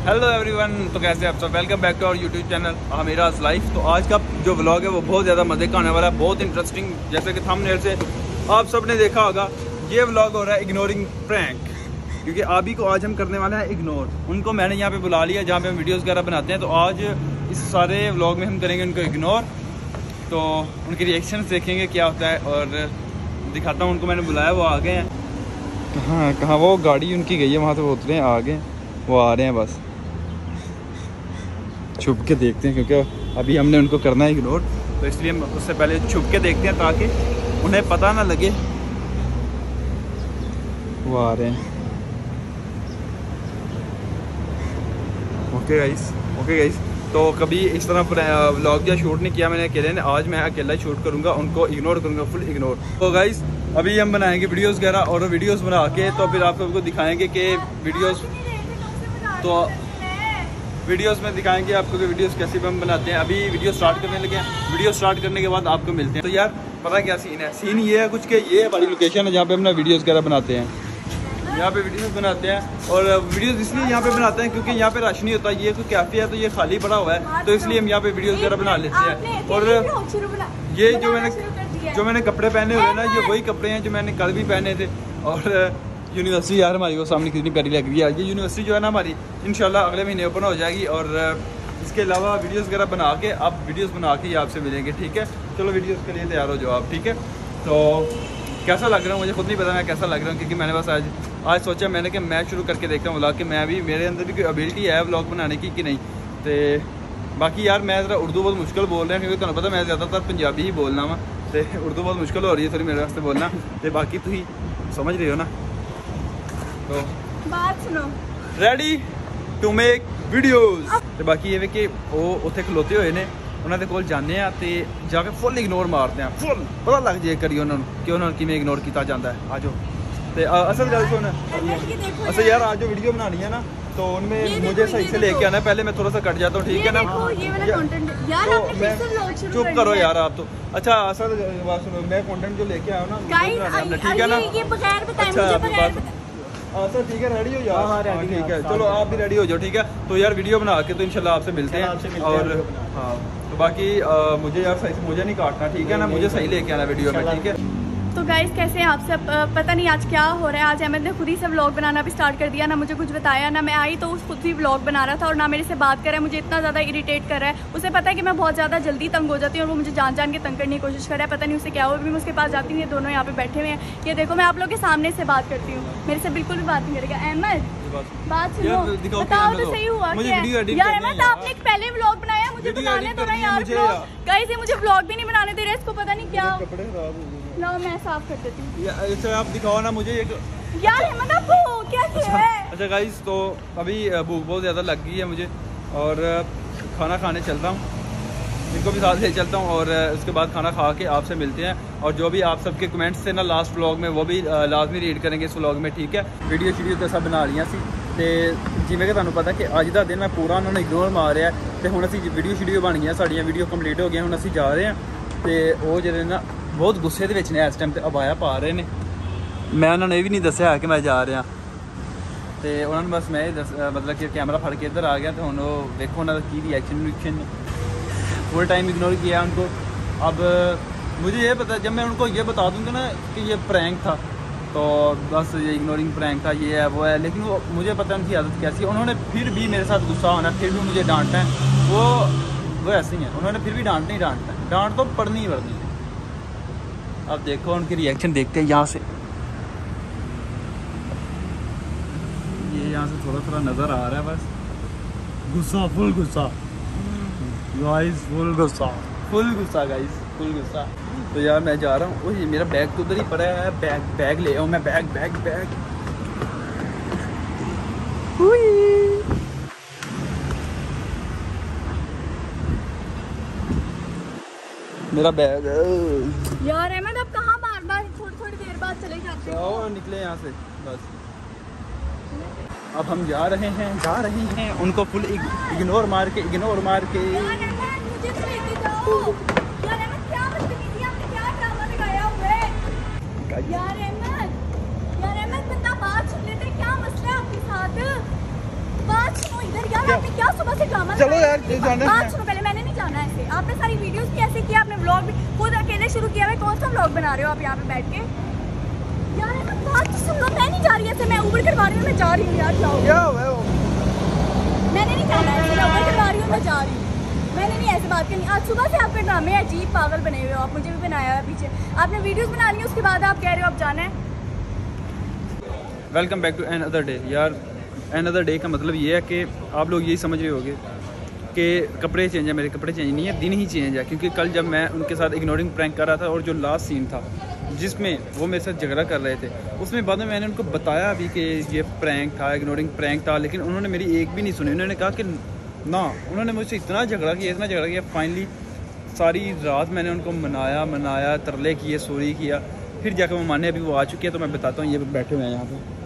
Hello everyone, तो कैसे आप सब। Welcome back to our YouTube channel Aamiraj life. तो आज का जो व्लॉग है वो बहुत ज़्यादा मज़े का होने वाला है, बहुत इंटरेस्टिंग। जैसे कि थंबनेल से आप सब ने देखा होगा, ये व्लॉग हो रहा है इग्नोरिंग प्रैंक, क्योंकि आबी को आज हम करने वाले हैं इग्नोर। उनको मैंने यहाँ पे बुला लिया जहाँ पे हम वीडियोज़ वगैरह बनाते हैं, तो आज इस सारे व्लॉग में हम करेंगे उनको इग्नोर। तो उनके रिएक्शन देखेंगे क्या होता है और दिखाता हूँ उनको। मैंने बुलाया, वो आ गए हैं। कहाँ वो गाड़ी उनकी गई है, वहाँ से वो उतरे हैं, आ गए, वो आ रहे हैं। बस छुप के देखते हैं, क्योंकि अभी हमने उनको करना है इग्नोर, तो इसलिए हम उससे पहले छुप के देखते हैं ताकि उन्हें पता ना लगे। वो आ रहे हैं। ओके गाइस, तो कभी इस तरह व्लॉग या शूट नहीं किया मैंने अकेले ने। आज मैं अकेला शूट करूँगा, उनको इग्नोर करूँगा, फुल इग्नोर। तो गाइस अभी हम बनाएंगे वीडियोस वगैरह, और वीडियोस बना के तो फिर आप सबको दिखाएंगे कि वीडियोस में दिखाएंगे आपको कि वीडियोस कैसे हम बनाते हैं। अभी वीडियो स्टार्ट करने लगे हैं, वीडियो स्टार्ट करने के बाद आपको मिलते हैं। तो यार पता क्या सीन है, सीन ये है कुछ के, ये हमारी लोकेशन है जहाँ पे हम वीडियोस वगैरह बनाते हैं। यहाँ पे वीडियोस बनाते हैं, और वीडियोस इसलिए यहाँ पे बनाते हैं क्योंकि यहाँ पे रश नहीं होता। ये कोई कैफे है तो ये खाली पड़ा हुआ है, तो इसलिए हम यहाँ पे वीडियोस वगैरह बना लेते हैं। और ये जो मैंने कपड़े पहने हुए हैं ना, ये वही कपड़े हैं जो मैंने कल भी पहने थे। और यूनिवर्सिटी यार हमारी वो सामने कितनी प्यारी लग रही है। ये यूनिवर्सिटी जो है ना हमारी, इंशाल्लाह अगले महीने ओपन हो जाएगी। और इसके अलावा वीडियोस वगैरह बना के, आप वीडियोस बना के ही आपसे मिलेंगे, ठीक है। चलो वीडियोस के लिए तैयार हो जाओ आप, ठीक है। तो कैसा लग रहा हूँ मुझे खुद नहीं पता मैं कैसा लग रहा हूँ, क्योंकि मैंने बस आज सोचा मैंने कि मैं शुरू करके देखता हूँ व्लॉग, कि मैं भी, मेरे अंदर भी कोई एबिलिटी है व्लॉग बनाने की कि नहीं। तो बाकी यार मैं ज़रा उर्दू बहुत मुश्किल बोल रहा हूँ, क्योंकि तुम्हें पता मैं ज़्यादातर पंजाबी ही बोलना वा, तो उर्दू बहुत मुश्किल हो रही है थोड़ी मेरे वास्ते बोलना। तो बाकी तुम समझ रहे हो ना। तो बात सुनो, रेडी टू मेक वीडियोस। तो बाकी ये कि वो उत्थे खलोते हुए ने, उन्होंने कोल जाने ते जाके फुल इग्नोर मारते हैं, फुल पता लग जाए करिए उन्होंने कि उन्होंने किमें इग्नोर किया जाता है। आ जाओ। तो असल गल सुन, अच्छा यार आज जो वीडियो बनानी है ना, तो उनमें मुझे सही से लेके आना है। पहले मैं थोड़ा सा कट जाता हूँ, ठीक है ना। चुप करो यार आप तो। अच्छा असल बात सुनो, मैं कंटेंट जो लेके आया हूँ ना, ठीक है ना। सर ठीक है, रेडी हो यार। हाँ ठीक है, चलो आप भी रेडी हो जाओ, ठीक है। तो यार वीडियो बना के तो इंशाल्लाह आपसे मिलते हैं। और हाँ तो बाकी मुझे यार सही से मुझे नहीं काटना, ठीक है ना, मुझे सही लेके आना वीडियो में, ठीक है। तो गाइस कैसे हैं आप सब। पता नहीं आज क्या हो रहा है। आज अहमद ने खुद ही से व्लॉग बनाना भी स्टार्ट कर दिया, ना मुझे कुछ बताया, ना मैं आई तो उस खुद ही व्लॉग बना रहा था, और ना मेरे से बात कर रहा है। मुझे इतना ज़्यादा इरिटेट कर रहा है। उसे पता है कि मैं बहुत ज़्यादा जल्दी तंग हो जाती हूँ, और वो मुझे जान के तंग करने की कोशिश कर रहा है। पता नहीं उसे क्या हो। भी मैं उसके पास जाती हूँ, ये दोनों यहाँ पे बैठे हुए हैं। ये देखो मैं आप लोग के सामने से बात करती हूँ, मेरे से बिल्कुल भी बात नहीं करेगा। अहमद बात सुनो, बताओ तो सही हुआ क्या यार। अहमद आपने एक पहले व्लॉग बनाया, मुझे बनाने दो ना यार व्लॉग। गाइस ये मुझे व्लॉग भी नहीं बनाने दे रहे, इसको पता नहीं क्या। लो मैं साफ कर देती हूँ। आप दिखाओ ना मुझे एक यार अहमद आपको क्या है। अच्छा गाइस, तो अभी भूख बहुत ज़्यादा लग गई है मुझे, और खाना खाने चलता हूँ, इनको भी साथ ले चलता हूँ, और उसके बाद खाना खा के आपसे मिलते हैं। और जो भी आप सबके कमेंट्स थे ना लास्ट व्लॉग में, वो भी लाजमी रीड करेंगे इस व्लॉग में, ठीक है। वीडियो तो सब बना रही सी, तो जिमें कि तुहानू पता कि अज का दिन मैं पूरा उन्होंने इग्नोर मार रहा है। तो हुण असीं वीडियो बन गई, साड़ियाँ वीडियो कंप्लीट हो गई, हुण असीं जा रहे हैं। तो वो जो ना बहुत गुस्से के ने इस टाइम तो अबाया पा रहे हैं। मैं उन्होंने ये भी नहीं दसिया कि मैं जा रहा, तो उन्होंने बस मैं मतलब कि कैमरा फड़ के इधर आ गया। तो हम देखो उन्होंने की रिएक्शन फुल टाइम इग्नोर किया उनको। अब मुझे ये पता, जब मैं उनको ये बता दूँगा ना कि ये प्रैंक था, तो बस ये इग्नोरिंग प्रैंक था, ये है वो है, लेकिन वो मुझे पता उनकी आदत कैसी है। उन्होंने फिर भी मेरे साथ गुस्सा होना, फिर भी मुझे डांटना है। वो ऐसे ही है, उन्होंने फिर भी डांटना ही डांटना है, डांट तो पड़नी ही पड़नी है। अब देखो उनकी रिएक्शन देखते हैं यहाँ से। ये यहाँ से थोड़ा थोड़ा नज़र आ रहा है, बस गुस्सा, फुल गुस्सा गाइस, फुल गुस्सा गाइस, फुल गुस्सा। तो यार मैं जा रहा हूँ। ये मेरा बैग तो उधर ही पड़ा है, बैग ले आऊँ मैं, बैग मेरा बैग। यार अहमद अब कहाँ बार थोड़ी देर बाद चले जाते हैं। और निकले यहाँ से बस। अब हम जा रहे हैं उनको फुल इग्नोर मार के यार अहमद मुझे तो लेके जाओ। यार अहमद क्या बदतमीजी, आपने क्या ड्रामा लगाया हुआ है। यार अहमद बंदा बात सुन लेते, क्या मसला है आपके साथ। बात सुनो इधर यार, आपने क्या सुबह से ड्रामा? चलो यार बात सुनो पहले, मैंने नहीं जाना ऐसे। आपने सारी वीडियोस भी ऐसे किया, आपने व्लॉग भी खुद अकेले शुरू किया है। कौन सा व्लॉग बना रहे हो आप यहाँ पे बैठ के? यार ऐसा बात तो सुन लो, मैं नहीं जा रही ऐसे, मैं उबर करवा रही हूँ, मैं जा रही हूँ यार। जाओ, क्या हुआ वो? मैंने नहीं जाना ऐसे, मैं उबर करवा रही हूँ, मैं जा रही हूँ। मैंने नहीं ऐसे बात करनी। आज सुबह से आपके ड्रामे अजीब पागल बने हुए हो आप, मुझे भी बनाया है पीछे। आपने वीडियोस बना ली, उसके बाद आप कह रहे हो आप जाना है। Welcome back to another day. यार अनदर डे का मतलब ये है कि आप लोग यही समझ रहे होगे कि कपड़े चेंज है, मेरे कपड़े चेंज नहीं है, दिन ही चेंज है। क्योंकि कल जब मैं उनके साथ इग्नोरिंग प्रैंक कर रहा था और जो लास्ट सीन था जिसमें वो मेरे साथ झगड़ा कर रहे थे, उसमें बाद में मैंने उनको बताया भी कि ये प्रैंक था, इग्नोरिंग प्रैंक था, लेकिन उन्होंने मेरी एक भी नहीं सुनी। उन्होंने कहा कि ना, उन्होंने मुझसे इतना झगड़ा किया। फाइनली सारी रात मैंने उनको मनाया, तरले किए, सॉरी किया, फिर जाकर वो माने। अभी वो आ चुके हैं तो मैं बताता हूँ। ये बैठे हुए हैं यहाँ पे,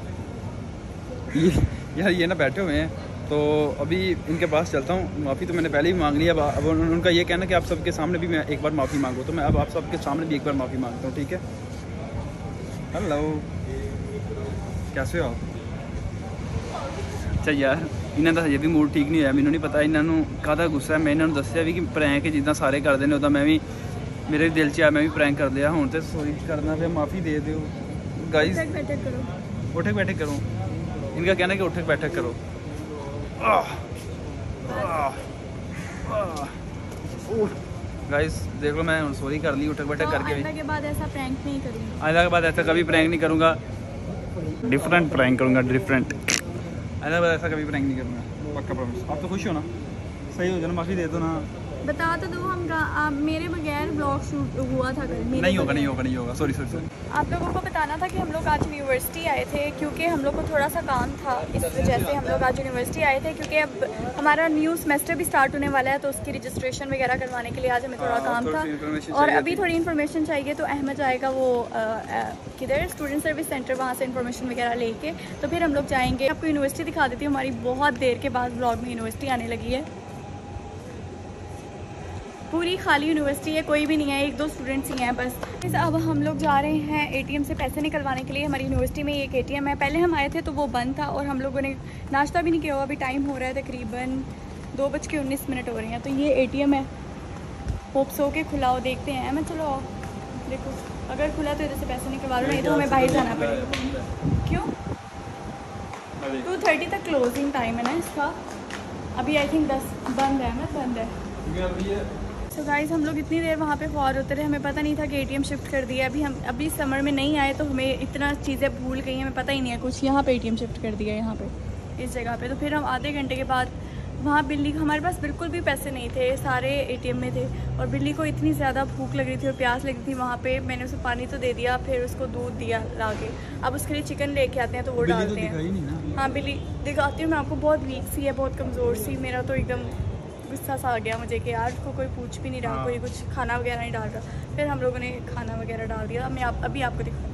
ये ना बैठे हुए हैं, तो अभी इनके पास चलता हूँ। माफ़ी तो मैंने पहले ही मांग ली। अब उनका ये कहना कि आप सबके सामने भी मैं एक बार माफ़ी मांगूँ, तो मैं अब आप सबके सामने भी एक बार माफ़ी मांगता हूँ, ठीक है? हेलो, कैसे हो आप? अच्छा यार, इन्हों का हजे भी मूड ठीक नहीं होया। मैनू नहीं पता इन्हों काहदा गुस्सा है। मैं इन्होंने दसिया भी कि प्रैंक जिदा सारे करते हैं, उदा मैं भी, मेरे दिल च आया, मैं भी प्रैंक कर लिया। हुण तो सॉरी करना पे माफ़ी दे दो गाइस। उठक बैठक करो। इनका कहना है कि उठक बैठक करो। गाइस देख लो, मैं सॉरी कर ली उठक बैठक करके। आइंदा के बाद ऐसा प्रैंक नहीं करूँगा। आइंदा के बाद ऐसा कभी प्रैंक नहीं करूँगा। डिफरेंट प्रैंक करूँगा, डिफरेंट। आइंदा के बाद ऐसा कभी प्रैंक नहीं करूँगा, पक्का प्रॉमिस। आप तो खुश हो ना? सही हो जाना, माफ़ी दे दो ना। बता तो दो, हम मेरे बगैर ब्लॉग शूट हुआ था कल। नहीं होगा, सॉरी। आप लोगों को बताना था कि हम लोग आज यूनिवर्सिटी आए थे, क्योंकि हम लोग को थोड़ा सा काम था, इस वजह से हम लोग आज यूनिवर्सिटी आए थे। क्योंकि अब हमारा न्यू सेमेस्टर भी स्टार्ट होने वाला है, तो उसकी रजिस्ट्रेशन वगैरह करवाने के लिए आज हमें थोड़ा काम था। और अभी थोड़ी इन्फॉर्मेशन चाहिए, तो अहमद जाएगा वो किधर, स्टूडेंट सर्विस सेंटर, वहाँ से इन्फॉर्मेशन वगैरह लेके तो फिर हम लोग जाएंगे। आपको यूनिवर्सिटी दिखा देती हूँ। हमारी बहुत देर के बाद ब्लॉग में यूनिवर्सिटी आने लगी है। पूरी खाली यूनिवर्सिटी है, कोई भी नहीं है, 1-2 स्टूडेंट्स ही हैं बस। अब हम लोग जा रहे हैं एटीएम से पैसे निकलवाने के लिए। हमारी यूनिवर्सिटी में एक एटीएम है। पहले हम आए थे तो वो बंद था और हम लोगों ने नाश्ता भी नहीं किया हुआ। अभी टाइम हो रहा है तकरीबन 2:19 हो रही हैं। तो ये एटीएम है, होप्स हो के खुला हो, देखते हैं। मैं चलो देखो, अगर खुला तो इधर से पैसे निकलवा लो, नहीं तो हमें बाहर जाना पड़ेगा। क्यों? 2:30 तक क्लोजिंग टाइम है ना इसका। अभी आई थिंक 10 बंद है। तो गाइस हम लोग इतनी देर वहाँ पे ख्वार होते रहे, हमें पता नहीं था कि एटीएम शिफ्ट कर दिया। अभी समर में नहीं आए तो हमें इतना चीज़ें भूल गई, हमें पता ही नहीं है कुछ। यहाँ पे एटीएम शिफ्ट कर दिया, यहाँ पे इस जगह पे। तो फिर हम आधे घंटे के बाद वहाँ बिल्ली, हमारे पास बिल्कुल भी पैसे नहीं थे, सारे एटीएम में थे। और बिल्ली को इतनी ज़्यादा भूख लग रही थी और प्यास लगी थी वहाँ पे। मैंने उसे पानी तो दे दिया, फिर उसको दूध दिया ला के। अब उसके लिए चिकन लेके आते हैं तो वो डालते हैं। हाँ बिल्ली दिखाती हूँ मैं आपको, बहुत वीक सी है, बहुत कमज़ोर सी। मेरा तो एकदम गुस्सा सा आ गया मुझे कि यार उसको कोई पूछ भी नहीं रहा, कोई कुछ खाना वगैरह नहीं डाल रहा। फिर हम लोगों ने खाना वगैरह डाल दिया। मैं अभी आपको दिखा